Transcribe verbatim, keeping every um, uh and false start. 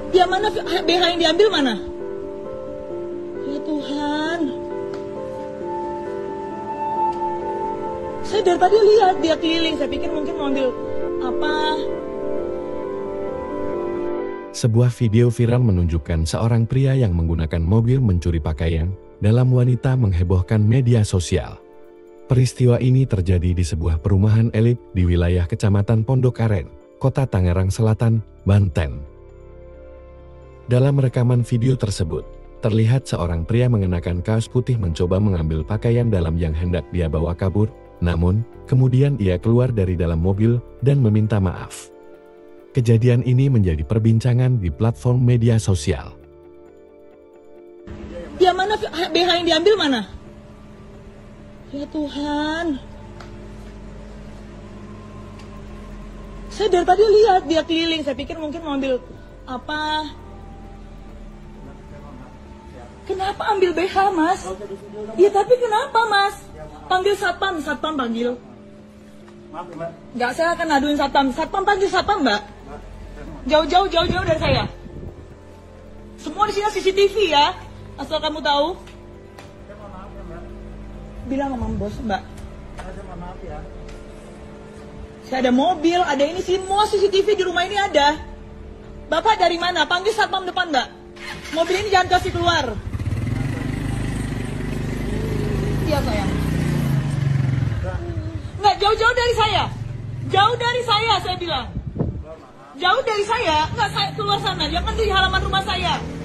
Dia mana B H yang diambil mana? Ya Tuhan. Saya dari tadi lihat dia keliling, saya pikir mungkin mau ambil apa. Sebuah video viral menunjukkan seorang pria yang menggunakan mobil mencuri pakaian dalam wanita menghebohkan media sosial. Peristiwa ini terjadi di sebuah perumahan elit di wilayah Kecamatan Pondok Aren, Kota Tangerang Selatan, Banten. Dalam rekaman video tersebut, terlihat seorang pria mengenakan kaos putih mencoba mengambil pakaian dalam yang hendak dia bawa kabur, namun kemudian ia keluar dari dalam mobil dan meminta maaf. Kejadian ini menjadi perbincangan di platform media sosial. Dia mana B H yang diambil mana? Ya Tuhan. Saya dari tadi lihat dia keliling, saya pikir mungkin mau ambil apa. Kenapa ambil B H, Mas? Ya tapi kenapa, Mas? Panggil satpam, satpam panggil. Enggak, saya akan aduin satpam. Satpam panggil satpam, Mbak. Jauh-jauh, jauh-jauh dari saya. Semua di sini C C T V ya, asal kamu tahu. Bilang sama bos, Mbak. Saya ada mobil, ada ini, semua C C T V di rumah ini ada. Bapak dari mana? Panggil satpam depan, Mbak. Mobil ini jangan kasih keluar. Iya sayang. Nggak, jauh-jauh dari saya. Jauh dari saya, saya bilang. Jauh dari saya. Nggak, saya keluar sana. Jangan di halaman rumah saya.